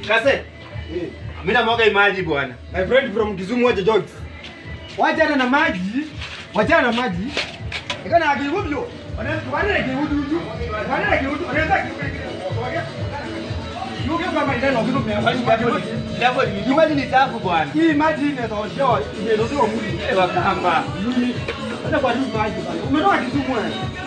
Kase. Mimi na mwaga maji bwana. My friend from Kisumu waje jokes. Wachana na maji. Wachana na maji. Ikana akihubyo. Wanaenda kihudu. Wanaenda kihudu. Wanaenda kihudu. Yuko kama ndani ndio Level maji ni chafu bwana. Hii maji inatoshwa. Ndio ndio mwili. Wakamba. Hata kwa nini maji bwana? Umetoka Kisumu wewe.